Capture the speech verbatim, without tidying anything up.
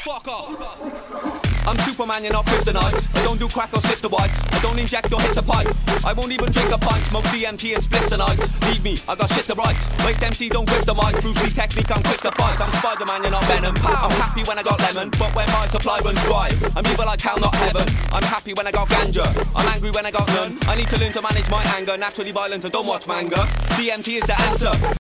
Fuck off. I'm Superman, you're not kryptonite. I don't do crack or slip the white. I don't inject or hit the pipe. I won't even drink a pint, smoke D M T and split tonight. Leave me, I got shit to write. Wait, M C, don't grip the mic. Bruce Lee technique, I'm quick to fight. I'm Spider-Man, you're not Venom. I'm happy when I got lemon, but when my supply runs dry, I'm evil like hell, not heaven. I'm happy when I got ganja. I'm angry when I got none. I need to learn to manage my anger. Naturally violent, I don't watch manga. D M T is the answer.